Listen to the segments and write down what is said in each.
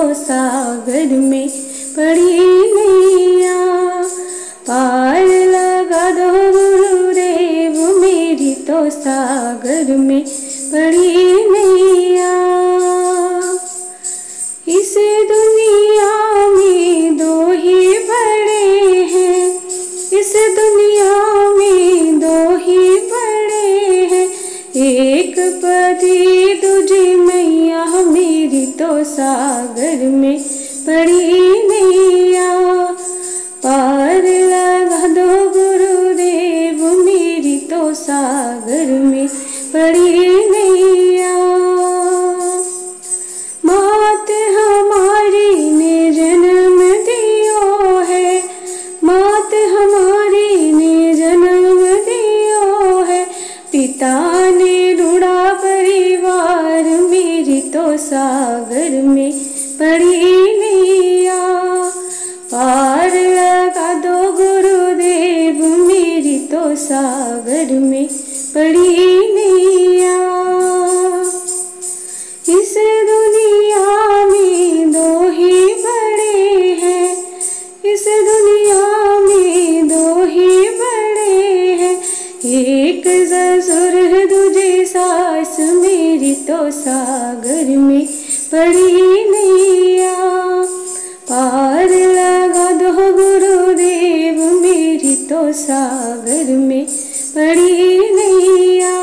तो सागर में पड़ी नैया। पार लगा दो गुरुदेव मेरी तो सागर में पड़ी नैया। इस दुनिया में दो ही बड़े हैं, इस दुनिया में दो ही बड़े हैं, एक पति दूजी मैया मेरी तो सागर में पड़ी नैया। पार लगा दो गुरुदेव मेरी तो सागर में पड़ी नैया। मात हमारी ने जन्म दियो है, मात हमारी ने जन्म दियो है, पिता ने ढूंढा परिवार मेरी तो सागर में पड़ी नैया। पार लगा दो गुरुदेव मेरी तो सागर में पड़ी नैया। इस दुनिया में दो ही बड़े हैं, इस दुनिया में दो ही बड़े हैं, एक ससुर दूजी सास मेरी तो सागर में पड़ी नैया। पार लगा दो गुरुदेव मेरी तो सागर में पड़ी नैया।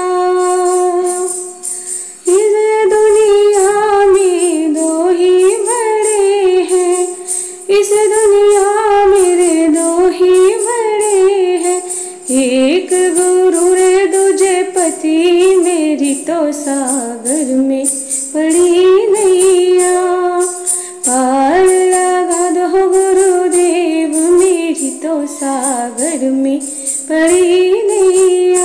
इस दुनिया में दो ही बड़े हैं, इस दुनिया में दो ही बड़े हैं, एक गुरु रे दूजे पति मेरी तो सागर में पड़ी नैया। पार लगा दो गुरुदेव मेरी तो सागर में पड़ी नैया।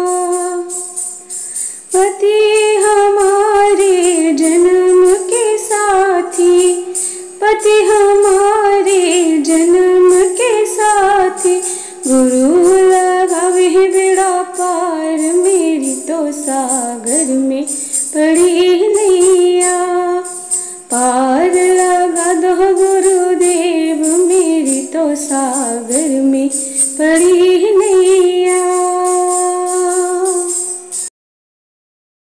पति हमारे जन्म के साथी, पति हमारे जन्म के साथी, गुरु लगावे बेड़ा पार मेरी तो सागर में पड़ी नैया। पार लगा दो गुरुदेव मेरी तो सागर में पड़ी